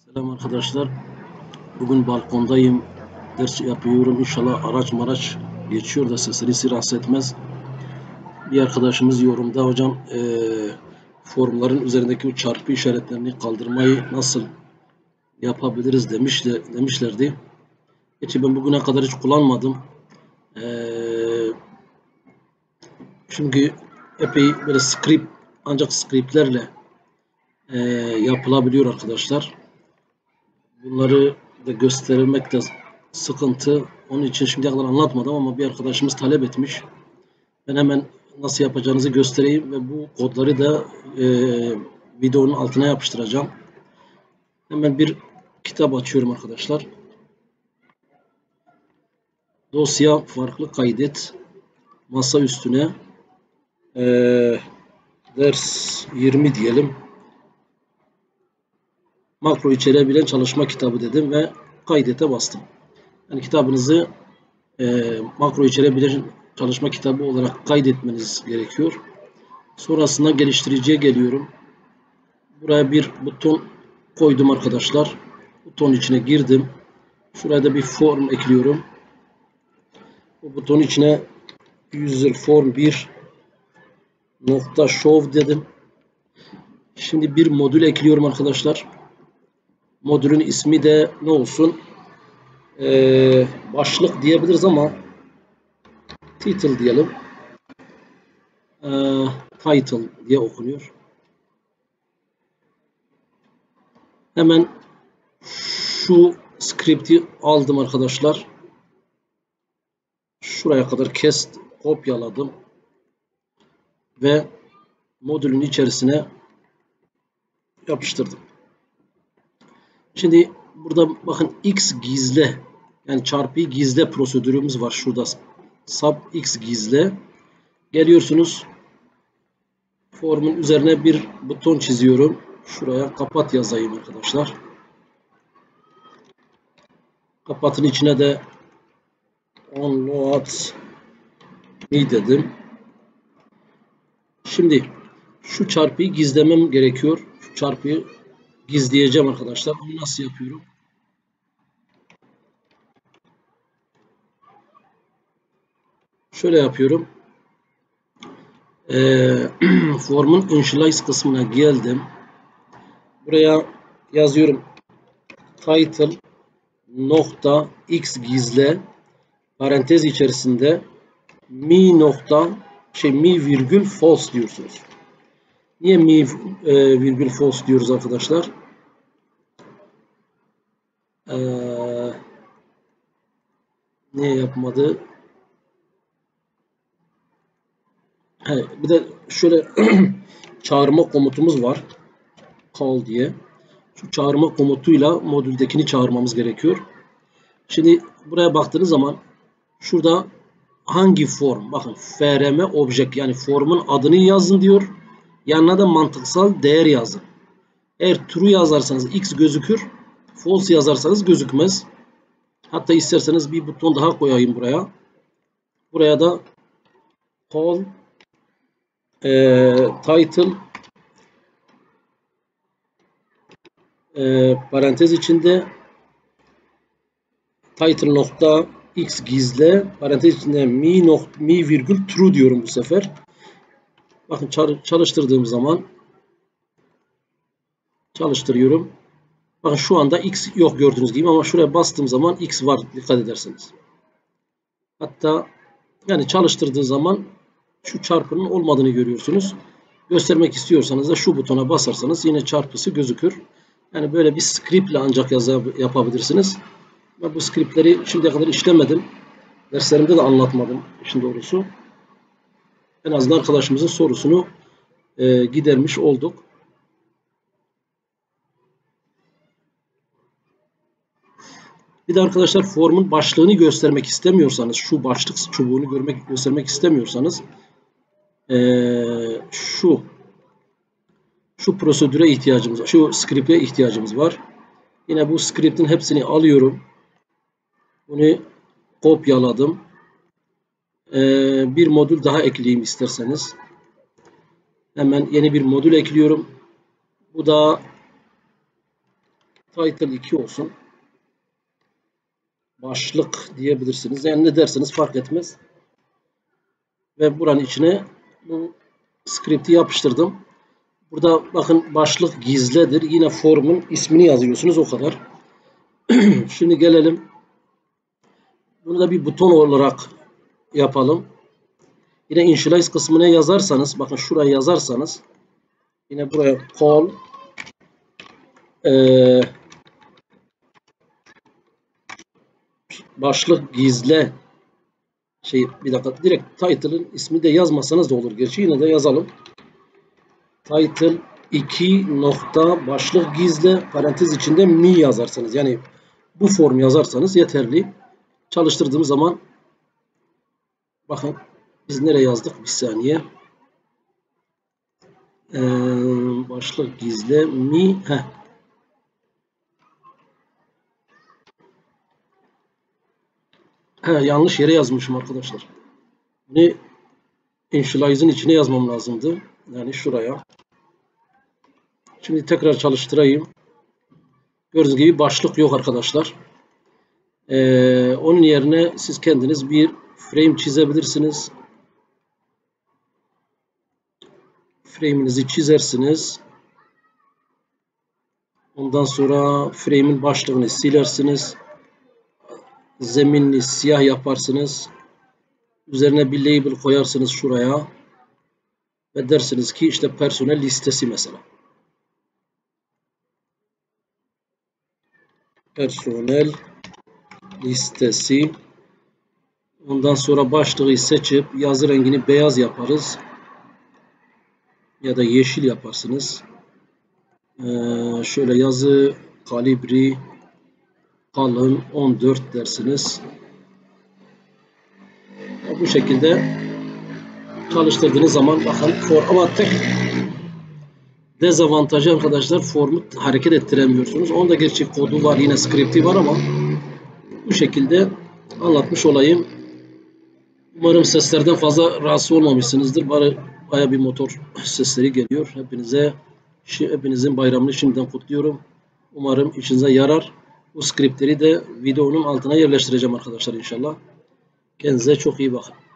Selam arkadaşlar. Bugün balkondayım. Ders yapıyorum. İnşallah araç maraç geçiyor da sesinizi rahatsız etmez. Bir arkadaşımız yorumda hocam formların üzerindeki o çarpı işaretlerini kaldırmayı nasıl yapabiliriz demişlerdi. Gerçi ben bugüne kadar hiç kullanmadım. Çünkü epey böyle ancak scriptlerle yapılabiliyor arkadaşlar. Bunları da göstermek de sıkıntı. Onun için şimdiye kadar anlatmadım ama bir arkadaşımız talep etmiş. Ben hemen nasıl yapacağınızı göstereyim ve bu kodları da videonun altına yapıştıracağım. Hemen bir kitap açıyorum arkadaşlar. Dosya farklı kaydet. Masa üstüne ders 20 diyelim. Makro içerebilen çalışma kitabı dedim ve kaydete bastım. Yani kitabınızı makro içerebilen çalışma kitabı olarak kaydetmeniz gerekiyor. Sonrasında geliştiriciye geliyorum. Buraya bir buton koydum arkadaşlar. Butonun içine girdim. Şuraya da bir form ekliyorum. Bu butonun içine user form 1 nokta show dedim. Şimdi bir modül ekliyorum arkadaşlar. Modülün ismi de ne olsun? Başlık diyebiliriz ama title diyelim. Title diye okunuyor. Hemen şu script'i aldım arkadaşlar. Şuraya kadar kopyaladım ve modülün içerisine yapıştırdım. Şimdi burada bakın x gizle, yani çarpıyı gizle prosedürümüz var şurada. Sub x gizle. Geliyorsunuz, formun üzerine bir buton çiziyorum. Şuraya kapat yazayım arkadaşlar. Kapatın içine de onload me dedim. Şimdi şu çarpıyı gizlemem gerekiyor. Şu çarpıyı gizleyeceğim arkadaşlar. Onu nasıl yapıyorum? Şöyle yapıyorum. Formun initialize kısmına geldim. Buraya yazıyorum. Title nokta x gizle parantez içerisinde mi virgül false diyorsunuz. Niye mi virgül false diyoruz arkadaşlar? Niye yapmadı? Bir de şöyle çağırma komutumuz var. Call diye. Şu çağırma komutuyla modüldekini çağırmamız gerekiyor. Şimdi buraya baktığınız zaman şurada hangi form? Bakın frm object, yani formun adını yazın diyor. Yanına da mantıksal değer yazın. Eğer true yazarsanız x gözükür. False yazarsanız gözükmez. Hatta isterseniz bir buton daha koyayım buraya. Buraya da call title parantez içinde title nokta x gizle parantez içinde mi virgül true diyorum bu sefer. Bakın çalıştırdığım zaman çalıştırıyorum. Bakın şu anda x yok gördüğünüz gibi ama şuraya bastığım zaman x var, dikkat ederseniz. Hatta yani çalıştırdığı zaman şu çarpının olmadığını görüyorsunuz. Göstermek istiyorsanız da şu butona basarsanız yine çarpısı gözükür. Yani böyle bir script ile ancak yapabilirsiniz. Ben bu scriptleri şimdiye kadar işlemedim. Derslerimde de anlatmadım işin doğrusu. En azından arkadaşımızın sorusunu gidermiş olduk. Bir de arkadaşlar formun başlığını göstermek istemiyorsanız, şu başlık çubuğunu göstermek istemiyorsanız şu prosedüre ihtiyacımız var. Şu script'e ihtiyacımız var. Yine bu script'in hepsini alıyorum. Bunu kopyaladım. Bir modül daha ekleyeyim isterseniz. Hemen yeni bir modül ekliyorum. Bu da Title 2 olsun. Başlık diyebilirsiniz. Yani ne derseniz fark etmez. Ve buranın içine bu script'i yapıştırdım. Burada bakın başlık gizledir. Yine formun ismini yazıyorsunuz, o kadar. Şimdi gelelim. Bunu da bir buton olarak yapalım. Yine initialize kısmına yazarsanız, bakın şuraya yazarsanız, yine buraya call başlık gizle bir dakika, direkt title'ın ismi de yazmasanız da olur. Gerçi yine de yazalım. Title 2 nokta başlık gizle parantez içinde mi yazarsanız, yani bu form yazarsanız yeterli. Çalıştırdığımız zaman bakın biz nereye yazdık? Bir saniye. Başlık gizle mi? Yanlış yere yazmışım arkadaşlar. Bunu initialize'ın içine yazmam lazımdı. Yani şuraya. Şimdi tekrar çalıştırayım. Gördüğünüz gibi başlık yok arkadaşlar. Onun yerine siz kendiniz bir frame çizebilirsiniz. Frame'inizi çizersiniz. Ondan sonra frame'in başlığını silersiniz. Zeminini siyah yaparsınız. Üzerine bir label koyarsınız şuraya. Ve dersiniz ki işte personel listesi mesela. Personel listesi. Ondan sonra başlığı seçip yazı rengini beyaz yaparız. Ya da yeşil yaparsınız. Şöyle yazı kalibri kalın 14 dersiniz. Bu şekilde çalıştırdığınız zaman bakın ama tek dezavantajı arkadaşlar, formu hareket ettiremiyorsunuz. Onda gerçi kodu var, yine script'i var ama bu şekilde anlatmış olayım. Umarım seslerden fazla rahatsız olmamışsınızdır. Baya bir motor sesleri geliyor. Hepinizin bayramını şimdiden kutluyorum. Umarım işinize yarar. Bu scriptleri de videonun altına yerleştireceğim arkadaşlar inşallah. Kendinize çok iyi bakın.